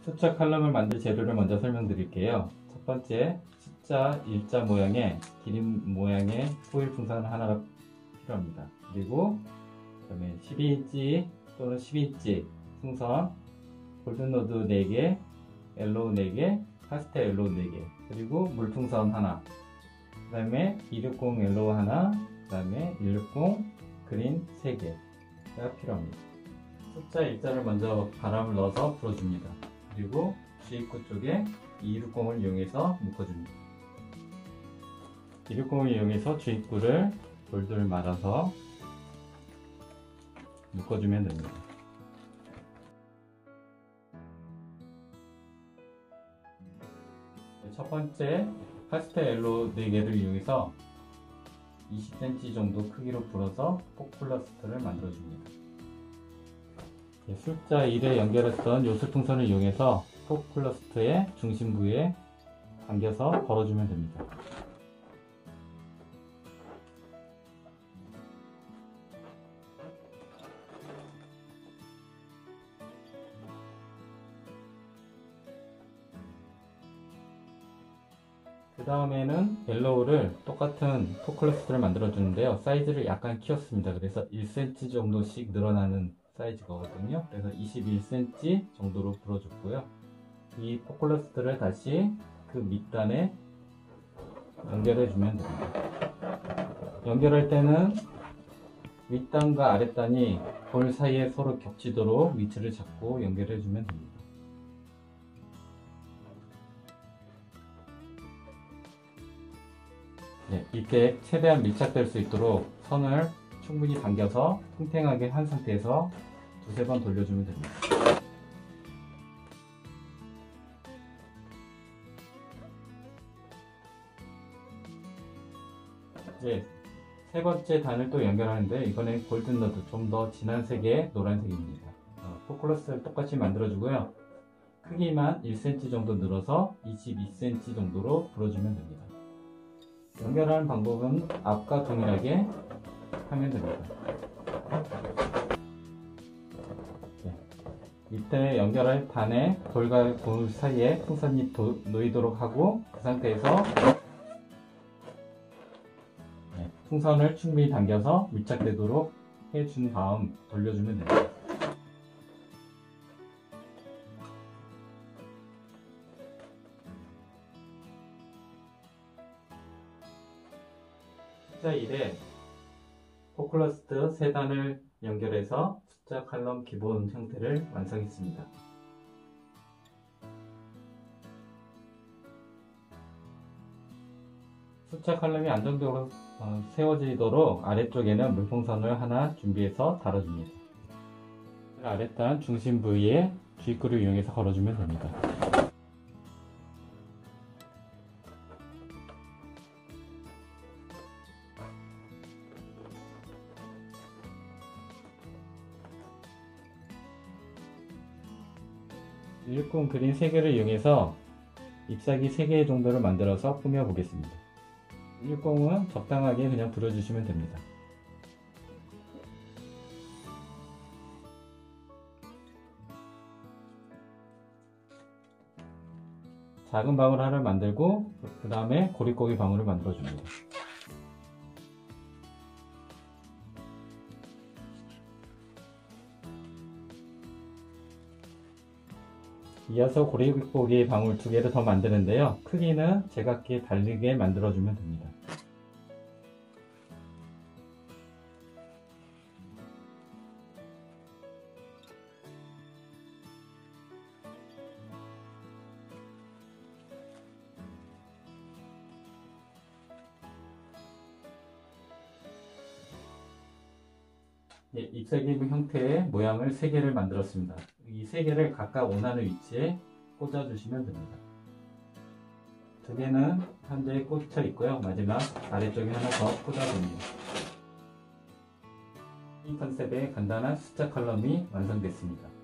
숫자 칼럼을 만들 재료를 먼저 설명드릴게요. 첫 번째, 숫자 일자 모양의 기린 모양의 호일 풍선 하나가 필요합니다. 그리고 그다음에 12인치 또는 10인치 풍선, 골든로드 4개, 옐로우 4개, 파스텔 옐로우 4개, 그리고 물풍선 하나, 그 다음에 260 옐로우 하나, 그 다음에 160 그린 3개가 필요합니다. 숫자 일자를 먼저 바람을 넣어서 불어줍니다. 그리고 주입구 쪽에 260을 이용해서 묶어줍니다. 260을 이용해서 주입구를 돌돌 말아서 묶어주면 됩니다. 첫 번째, 파스텔 옐로우 4개를 이용해서 20cm 정도 크기로 불어서 포클러스트를 만들어줍니다. 숫자 1에 연결했던 요술풍선을 이용해서 포클러스트의 중심 부위에 당겨서 걸어주면 됩니다. 그 다음에는 옐로우를 똑같은 포클러스트를 만들어 주는데요. 사이즈를 약간 키웠습니다. 그래서 1cm 정도씩 늘어나는 사이즈거든요. 그래서 21cm 정도로 불어줬고요. 이 포클러스트를 다시 그 밑단에 연결해 주면 됩니다. 연결할 때는 윗단과 아랫단이 돌 사이에 서로 겹치도록 위치를 잡고 연결해 주면 됩니다. 이때 최대한 밀착될 수 있도록 선을 충분히 당겨서 팽팽하게 한 상태에서 두세 번 돌려주면 됩니다. 이제 세 번째 단을 또 연결하는데, 이번엔 골든러드, 좀 더 진한 색의 노란색입니다. 포클러스를 똑같이 만들어주고요. 크기만 1cm 정도 늘어서 22cm 정도로 불어주면 됩니다. 연결하는 방법은 앞과 동일하게 하면 됩니다. 밑에 연결할 단에 돌과 돌 사이에 풍선이 놓이도록 하고, 그 상태에서 풍선을 충분히 당겨서 밀착되도록 해준 다음 돌려주면 됩니다. 숫자 1에 포클러스트 3단을 연결해서 숫자 칼럼 기본 형태를 완성했습니다. 숫자 칼럼이 안정적으로 세워지도록 아래쪽에는 물풍선을 하나 준비해서 달아줍니다. 아랫단 중심 부위에 주입구를 이용해서 걸어주면 됩니다. 일꾼 그린 3개를 이용해서 잎사귀 3개 정도를 만들어서 꾸며 보겠습니다. 일공은 적당하게 그냥 불어주시면 됩니다. 작은 방울 하나를 만들고 그 다음에 고릿고기 방울을 만들어 줍니다. 이어서 고릿고기 방울 2개를 더 만드는데요. 크기는 제각기 다르게 만들어주면 됩니다. 잎사귀 형태의 모양을 3개를 만들었습니다. 이 3개를 각각 원하는 위치에 꽂아주시면 됩니다. 2개는 현재 꽂혀 있고요. 마지막 아래쪽에 하나 더 꽂아줍니다. 이 컨셉의 간단한 숫자 칼럼이 완성됐습니다.